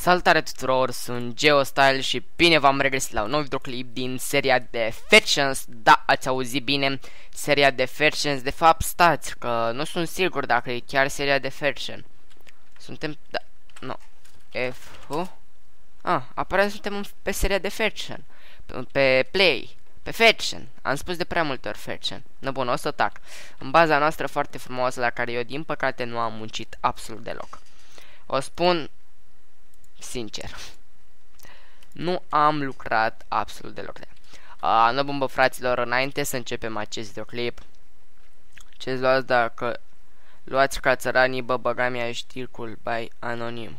Salutare tuturor, sunt GeoStyle și bine v-am regăsit la un nou videoclip din seria de Factions. Da, ați auzit bine, seria de Factions. De fapt, stați, că nu sunt sigur dacă e chiar seria de Faction. Suntem, da, nu, aparent suntem pe seria de Faction, pe Play, pe Faction. Am spus de prea multe ori Faction. No, bun, o să tac. În baza noastră foarte frumoasă, la care eu din păcate nu am muncit absolut deloc. O spun sincer, nu am lucrat absolut deloc de no, bun, bă, fraților, înainte să începem acest videoclip, ce-ți luați dacă luați ca țăranii, bă, băga mea ștircul by anonim.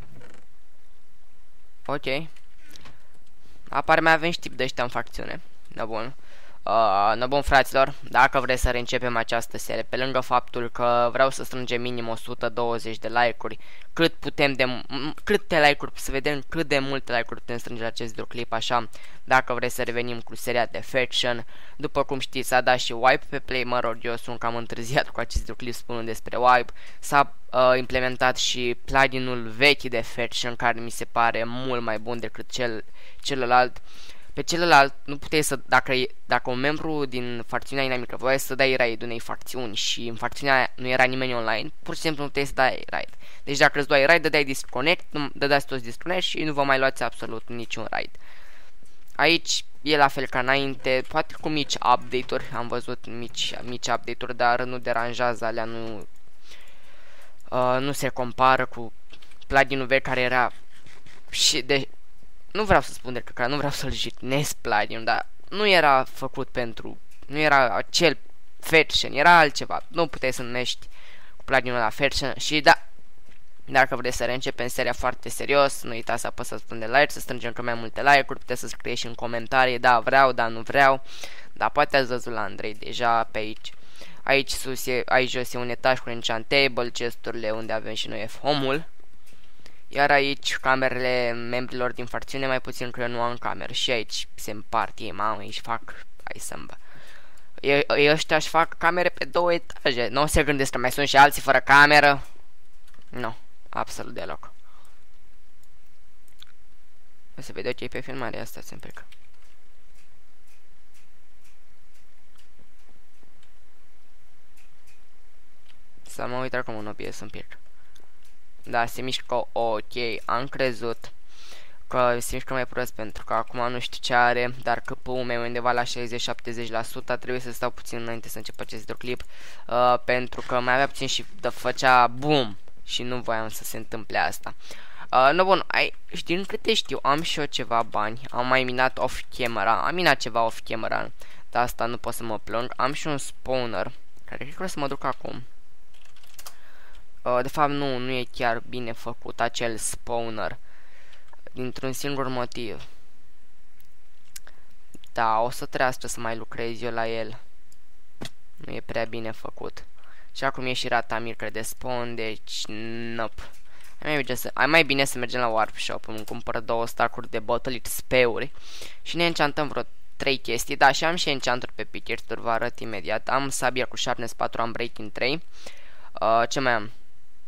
Ok. Apare mai avem și tip de ăștia în facțiune. No, bun. No, bun, fraților, dacă vreți să reîncepem această serie, pe lângă faptul că vreau să strângem minim 120 de like-uri, câte like-uri, să vedem cât de multe like-uri putem strânge la acest videoclip, așa, dacă vreți să revenim cu seria de Faction. După cum știți, s-a dat și wipe pe Play, mă rog, eu sunt cam întârziat cu acest videoclip spunând despre wipe. S-a implementat și pluginul vechi de Faction, care mi se pare mult mai bun decât celălalt. Pe celălalt nu puteai să, dacă un membru din facțiunea inamică voia să dai raid unei facțiuni și în facțiunea aia nu era nimeni online, pur și simplu nu puteai să dai raid. Deci dacă îți dai raid, dădeai disconnect, dădeați toți disconnect și nu vă mai luați absolut niciun raid. Aici e la fel ca înainte, poate cu mici update-uri, am văzut mici update-uri, dar nu deranjează, alea nu se compară cu pluginul vechi care era și de... Nu vreau să spun că nu vreau să-l jignesc plugin, dar nu era făcut pentru... Nu era acel Faction, era altceva. Nu puteai să numești cu pluginul la Faction. Și da, dacă vreți să reîncepem seria foarte serios, nu uitați să apăsați butonul de like, să strângem cât mai multe like-uri, puteți să scrieți și în comentarii, da, vreau, da, nu vreau. Dar poate ați văzut la Andrei deja pe aici. Aici sus aici jos e un etaj cu enchantable, chesturile unde avem și noi F-home-ul. Iar aici camerele membrilor din facțiune, mai puțin că eu nu am cameră. Și aici se împart ei, mamă, își fac... Hai să-mi bă. Ăștia își fac camere pe 2 etaje. Nu se gândesc că mai sunt și alții fără cameră. Nu, absolut deloc. O să vedem ce-i pe filmarea asta, se împică. Să mă uit acum în OBS un pic. Da, se mișcă ok, am crezut că se mișcă mai prost pentru că acum nu știu ce are, dar CPU-ul meu undeva la 60-70%, trebuie să stau puțin înainte să încep acest videoclip, pentru că mai avea puțin și făcea boom și nu voiam să se întâmple asta. No, bun, din câte știu, am și eu ceva bani, am mai minat off-camera, am minat ceva off-camera, dar asta nu pot să mă plâng, am și un spawner, care cred că o să mă duc acum. De fapt nu e chiar bine făcut acel spawner, dintr-un singur motiv. Da, o să trească să mai lucrez eu la el. Nu e prea bine făcut. Și acum e și rata mică de spawn, deci nope. Ai mai bine să mergem la Warp Shop, îmi cumpăr 2 stack-uri de bottle XP-uri și ne enchantăm vreo 3 chestii. Da, și am și enchanturi pe pickaxe-uri, vă arăt imediat. Am sabia cu sharpness 4, am breaking 3. Ce mai am?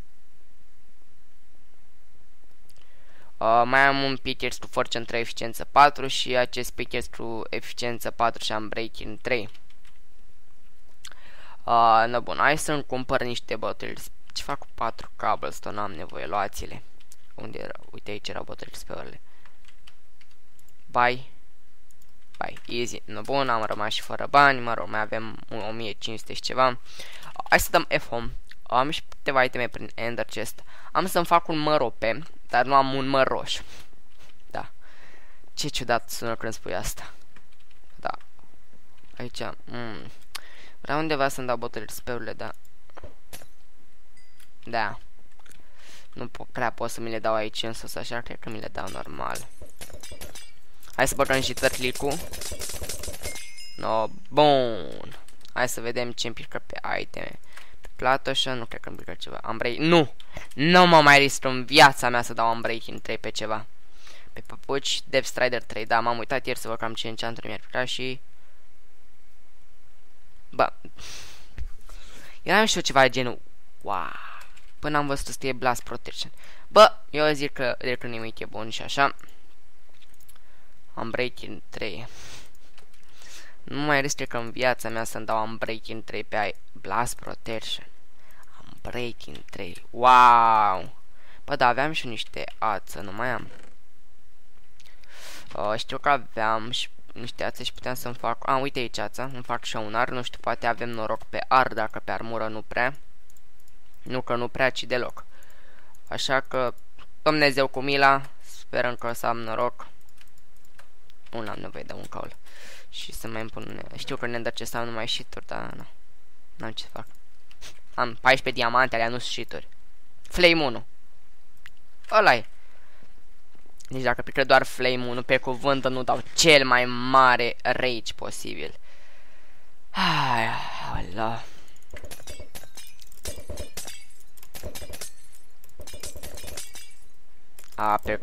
Mai am un pickaxe cu fortune 3, eficiență 4 și acest pickaxe cu eficiență 4 și am breaking 3. No, bun, hai să-mi cumpăr niște bottles. Ce fac cu 4 cobblestone? Am nevoie, luați-le. Unde erau? Uite, aici erau bottles pe orele. Bye. Bye, easy. No, bun, am rămas și fără bani, mă rog, mai avem 1500 și ceva. Hai să dăm F-home. Am și câteva iteme prin Ender Chest. Am să-mi fac un măr OP, dar nu am un măr roșu. Da. Ce ciudat sună când spui asta. Da. Aici. Vreau undeva să-mi dau botele XP-urile, da. Da. Nu prea pot să mi le dau aici, însă așa cred că mi le dau normal. Hai să băgăm și tărtlicul. No, bun. Hai să vedem ce împică pe iteme. Platoșă, nu cred că îmi pică ceva. Nu! Nu mă mai risc în viața mea să dau Unbreaking 3 pe ceva. Pe păpuci, Depth Strider 3. Da, m-am uitat ieri să văd cam ce enchanturi mi-ar pica și... Bă... Eram și eu ceva de genul... Wow! Până am văzut să e Blast Protection. Bă, eu zic că de când nimic e bun și așa. Unbreaking 3. Nu mai risc că în viața mea să-mi dau Unbreaking 3 pe Blast Protection. Unbreaking 3. Wow! Bă, da, aveam și niște ață, nu mai am. Știu că aveam și niște ață și puteam să-mi fac... uite aici ața, îmi fac și un ar, nu știu, poate avem noroc pe ar, dacă pe armură nu prea. Nu că nu prea, ci deloc. Așa că, Dumnezeu cu mila, sperăm că o să am noroc. Nu am nevoie de un caul. Și să mai împun... Știu că ne-am dat ce să am numai shit-uri, dar nu. N-am ce să fac. Am 14 diamante, alea nu sunt shit-uri. Flame 1. Ăla-i. Deci dacă pică doar Flame 1 pe cuvânt, nu dau cel mai mare rage posibil. Hai, Allah. Pe...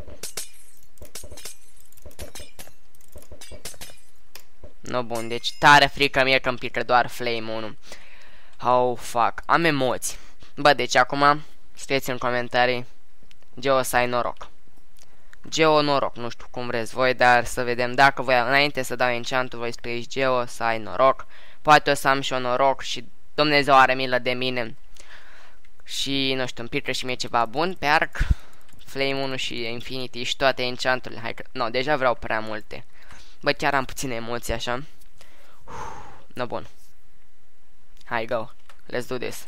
No, bun, deci tare frică mie că îmi pică doar Flame 1. Oh, fuck. Am emoții. Bă, deci acum scrieți în comentarii Geo să ai noroc. Geo noroc, nu știu cum vreți voi, dar să vedem dacă voi, înainte să dau enchant-ul, voi scrieți Geo să ai noroc. Poate o să am și eu noroc și Dumnezeu are milă de mine. Și, nu știu, îmi pică și mie ceva bun pe arc. Flame 1 și Infinity și toate enchant-urile. Hai că... No, deja vreau prea multe. Bă, chiar am puține emoții așa. No, bun. Hai, go. Let's do this.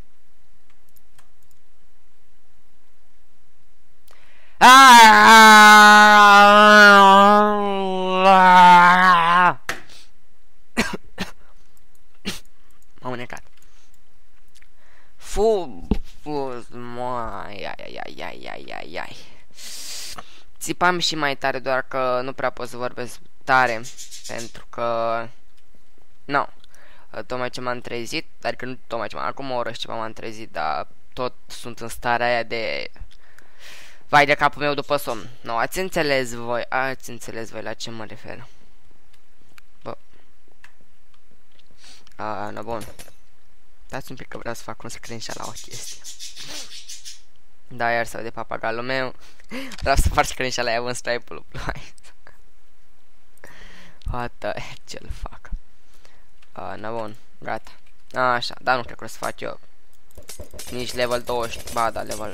M-am unecat. Ai. Țipam și mai tare, doar că nu prea pot să vorbesc tare, pentru că... No. Tocmai ce m-am trezit, adică nu tocmai ce acum o oră și ceva m-am trezit, dar tot sunt în starea aia de... Vai de capul meu după somn. No, ați înțeles voi la ce mă refer. Bă. No, bun. Dați un pic că vreau să fac un screenshot la o chestie. Da, iar sau de papagalul meu. Vreau să fac screenshot la ea în stripe-ul lui. What the heck, ce-l fac? No, bun, gata. Așa, dar nu cred că o să fac eu nici level 20. Ba, da, level...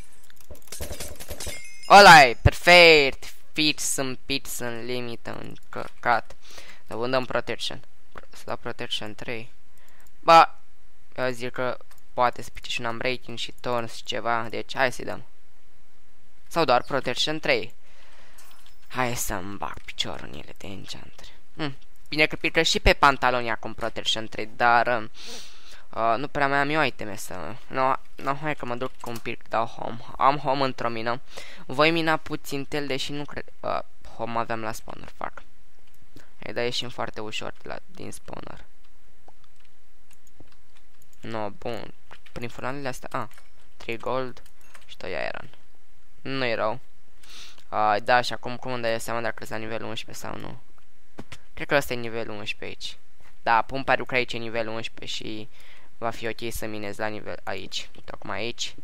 Ăla-i, perfect. Fix în limită, încărcat. Dar bun, dăm protection. Să dau protection 3. Ba, eu zic că poate să pice și un unbreaking și turns și ceva. Deci, hai să-i dăm. Sau doar protection 3. Hai să-mi bag piciorul în ele de enchantare. Bine că pică și pe pantaloni acum protection 3, dar nu prea mai am eu iteme să... No, hai că mă duc cu un pic, dau home. Am home într-o mină. Voi mina puțin tel, deși nu cred... home aveam la spawner, fac. Ei, dar ieșim foarte ușor din spawner. No, bun. Prin furlanele astea... 3 gold și 2 iron. Nu e rău. Da, și acum cum îmi dai seama dacă sunt la nivelul 11 sau nu? Cred că ăsta e nivelul 11 aici. Da, pun pariu că aici e nivelul 11 și va fi ok să minez la nivel aici. Tocmai aici.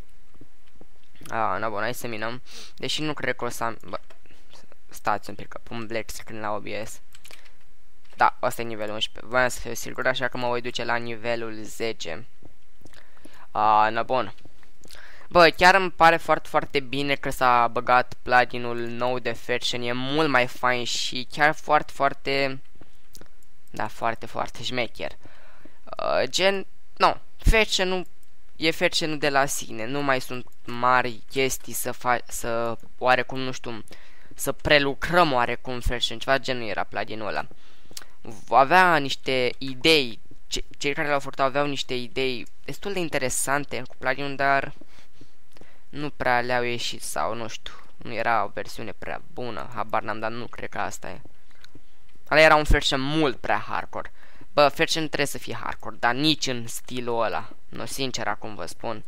No, bun, hai să minăm. Deși nu cred că o să am... Bă, stați un pic, că pun black screen la OBS. Da, ăsta e nivelul 11. Voiam să fiu sigur, așa că mă voi duce la nivelul 10. No, bun. Bă, chiar îmi pare foarte, foarte bine că s-a băgat pluginul nou de Fetchen. E mult mai fain și chiar foarte, foarte... Da, foarte, foarte șmecher. Gen... No, Fetchen e Fetchen de la sine. Nu mai sunt mari chestii să oarecum, nu știu, să prelucrăm oarecum Fetchen. Ceva gen nu era pluginul ăla. Avea niște idei. Cei care l-au făcut aveau niște idei destul de interesante cu pluginul, dar... nu prea le-au ieșit sau nu știu. Nu era o versiune prea bună. Habar n-am, dar nu cred că asta e. Ala era un Fetchen mult prea hardcore. Bă, Fetchen trebuie să fie hardcore, dar nici în stilul ăla. Nu, sincer, acum vă spun.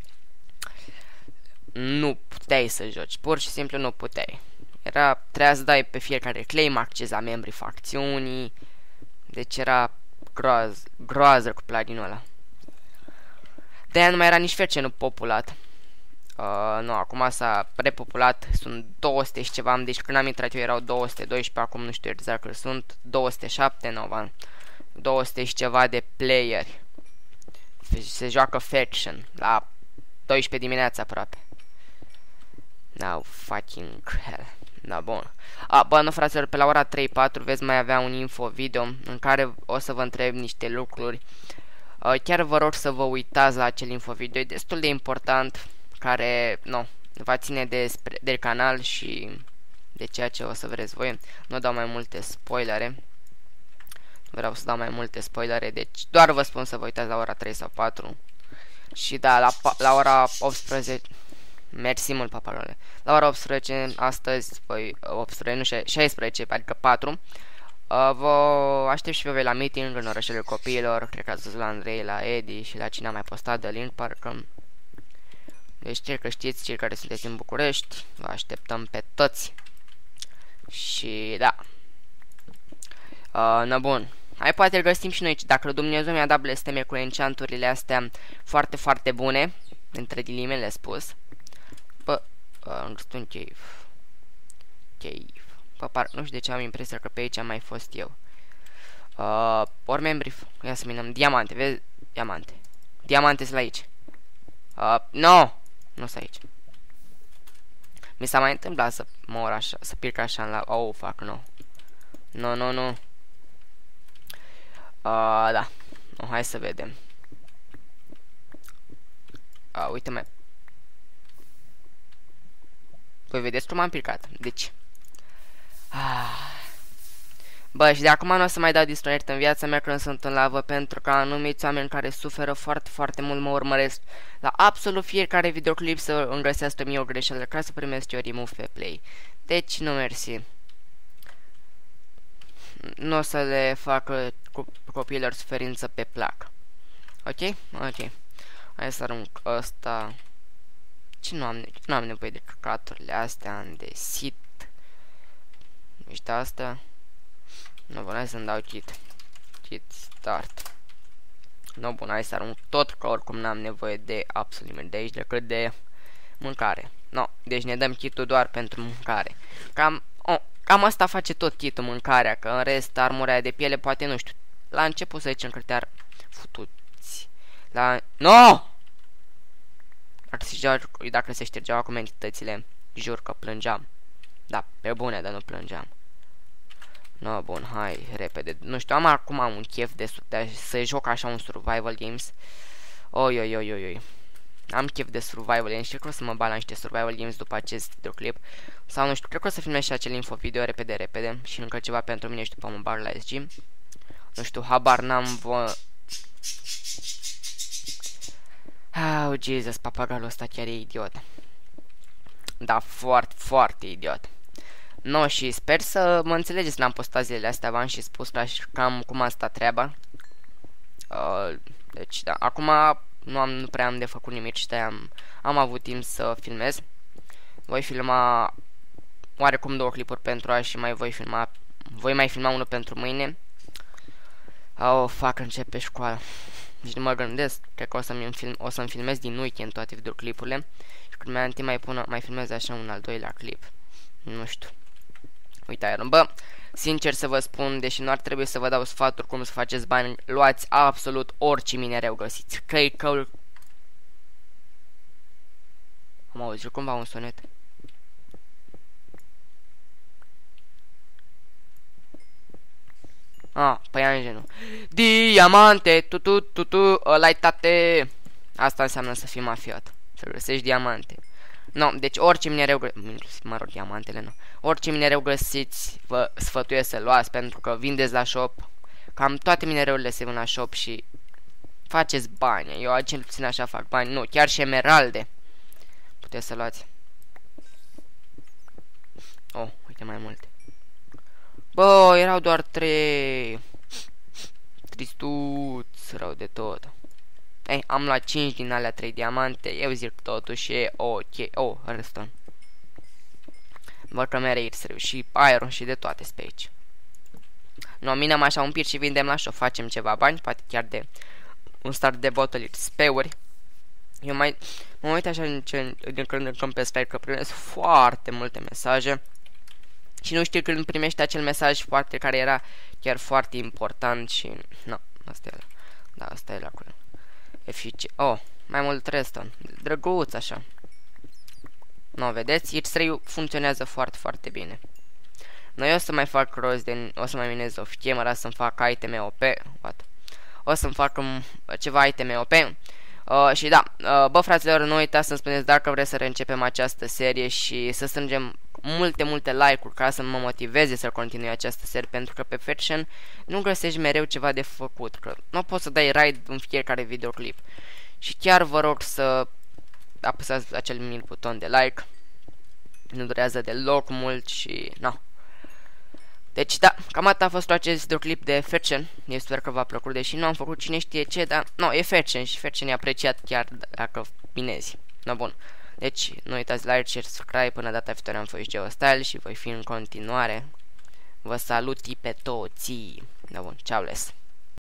Nu puteai să joci. Pur și simplu nu puteai. Trebuia să dai pe fiecare claim acces la membrii facțiunii. Deci era groază cu pluginul ăla. De-aia nu mai era nici Fetchen-ul populat. Nu, acum s-a repopulat, sunt 200 și ceva, deci când am intrat eu erau 212, acum nu știu exact cât sunt, 207, nu, 200 și ceva de playeri. Se joacă Faction la 12 dimineața aproape. No fucking hell. Da, bun. Bă, nu, fraților, pe la ora 3-4 veți mai avea un info video în care o să vă întreb niște lucruri. Chiar vă rog să vă uitați la acel info video, e destul de important, care, nu, va ține de canal și de ceea ce o să vreți voi. Nu dau mai multe spoilere. Vreau să dau mai multe spoilere, deci doar vă spun să vă uitați la ora 3 sau 4. Și da, la ora 18... Mersi mult, paparole. La ora 18 astăzi, păi 18, nu 16, adică 4. Vă aștept și pe voi la meeting în orășele copiilor. Cred că ați văzut la Andrei, la Edi și la cine a mai postat de link, parcă. Deci cel că știți, cei care sunteți în București, vă așteptăm pe toți. Și da. Na bun. Hai, poate îl găsim și noi, dacă Dumnezeu mi-a dat blesteme cu enchanturile astea foarte, foarte bune, între ghilimele spus. Bă, nu știu un cave. Bă, nu știu de ce am impresia că pe aici am mai fost eu. Ori membri, ia să minăm, diamante, vezi? Diamante. Diamante sunt aici. No! Nu sunt aici. Mi s-a mai întâmplat să mor așa, să pic așa la... Oh, fuck, no. Nu. Da. Hai să vedem. Uite mai... Voi vedeți cum am picat. Deci... Bă, și de acum nu o să mai dau distonert în viața mea când sunt în lavă, pentru că anumiți oameni care suferă foarte, foarte mult mă urmăresc la absolut fiecare videoclip să îmi găsească mie o greșeală ca să primesc eu remove pe play. Deci nu mersi. Nu o să le facă copiilor suferință pe plac. Ok? Ok. Hai să arunc ăsta. Ce nu am nevoie de căcaturile astea, andesit. Uite asta. Nu, bun, hai să-mi dau kit. Kit start. Nu, bun, hai să arunc tot, că oricum n-am nevoie de absolut nimic de aici decât de mâncare. No, deci ne dăm kitul doar pentru mâncare. Cam asta face tot kitul, mâncarea, că în rest armura de piele poate, nu știu. La început să zicem că te-ar futuți. No! Dacă se ștergeau acum entitățile, jur că plângeam. Da, pe bune, dar nu plângeam. No, bun, hai, repede. Nu știu, acum am un chef de să joc așa un survival games. Oi. Am chef de survival games și cred că o să mă bat la niște survival games după acest videoclip. Sau nu știu, cred că o să filmez și acel info video repede. Și încă ceva pentru mine și după mă bag la SG. Nu știu, habar n-am Oh, Jesus, papagalul ăsta chiar e idiot. Da, foarte, foarte idiot. No, și sper să mă înțelegeți, n-am postat zilele astea, v-am și spus cam cum a stat treaba. Deci, da, acum nu prea am de făcut nimic și de-aia am avut timp să filmez. Voi filma oarecum 2 clipuri pentru azi și voi mai filma unul pentru mâine. Oh, fuck, începe școala. Deci nu mă gândesc, cred că o să-mi filmez din weekend toate videoclipurile. Și când mai filmez așa un al doilea clip. Nu știu. Uite, Iron, bă, sincer să vă spun, deși nu ar trebui să vă dau sfaturi cum să faceți bani, luați absolut orice minereu găsiți. Că am auzit cumva un sunet. Păi am genul. Diamante, ăla-i tate. Asta înseamnă să fii mafiot, să găsești diamante. No, deci orice minereu mă rog, diamantele nu. Orice minereu găsiți, vă sfătuiesc să luați, pentru că vindeți la shop. Cam toate minereurile se vând la shop și faceți bani. Eu cel puțin așa fac bani. Nu, chiar și emeralde puteți să luați. Oh, uite mai multe. Bă, erau doar 3. Tristuți, rău de tot. Ei, am luat 5 din alea 3 diamante. Eu zic totuși e ok. Oh, redstone. Văd că mereu și iron și de toate pe aici. Nu, minăm așa un pic și vindem la shop. Facem ceva bani, poate chiar de un start de bottle speuri. Eu mă uit așa din când în când pe slide că primesc foarte multe mesaje. Și nu știu când primești acel mesaj foarte care era chiar foarte important și... Nu, asta e. Da, asta e acolo. Oh, mai mult redstone. Drăguț așa. Nu, vedeți? X-ray funcționează foarte, foarte bine. Noi o să mai fac rost din... O să mai minez off-camera să-mi fac iteme OP. What? O să-mi fac ceva iteme OP. Și da, bă fraților, nu uitați să-mi spuneți dacă vreți să reîncepem această serie și să strângem multe like-uri ca să mă motiveze să continui această serie, pentru că pe Faction nu găsești mereu ceva de făcut, că nu poți să dai raid în fiecare videoclip. Și chiar vă rog să apăsați acel mic buton de like. Nu durează deloc mult și... No. Deci da, cam atât a fost acest videoclip de Faction. Eu sper că v-a plăcut, deși nu am făcut cine știe ce, dar... No, e Faction și Faction e apreciat chiar dacă minezi. No, bun. Deci, nu uitați like, share, subscribe. Până data viitoare am fost Geostyle și voi fi în continuare. Vă salut pe toți. Da, bun, ceau les.